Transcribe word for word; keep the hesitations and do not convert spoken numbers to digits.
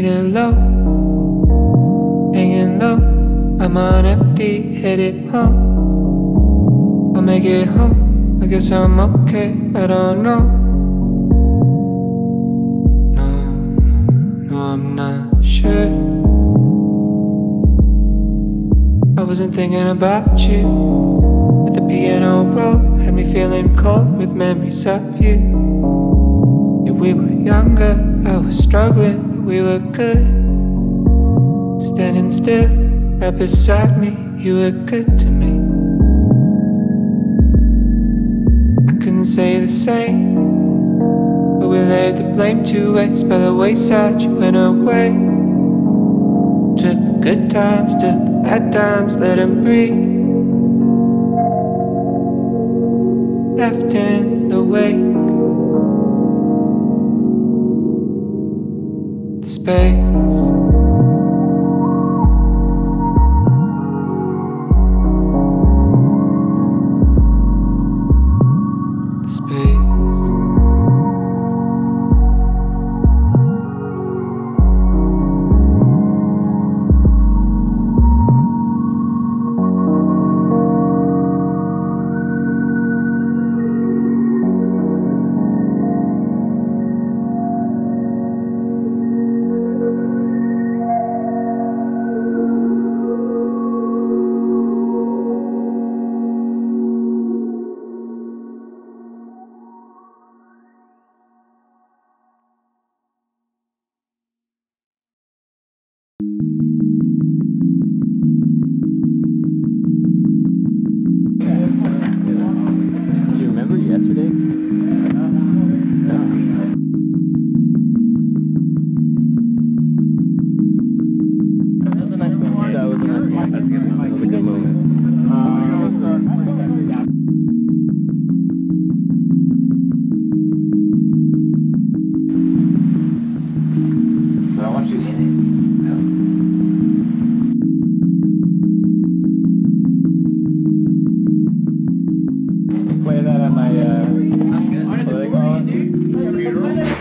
Feeling low, hanging low. I'm on empty, headed home. I'll make it home, I guess I'm okay, I don't know. No, no, I'm not sure. I wasn't thinking about you, but the piano roll had me feeling cold with memories of you. Yeah, we were younger, I was struggling, but we were good. Standing still, right beside me, you were good to me. I couldn't say the same, but we laid the blame to waste. By the wayside, you went away. Took the good times, took the bad times, let them breathe. Left in the wake, the space. Play that on my, uh, what do they call it?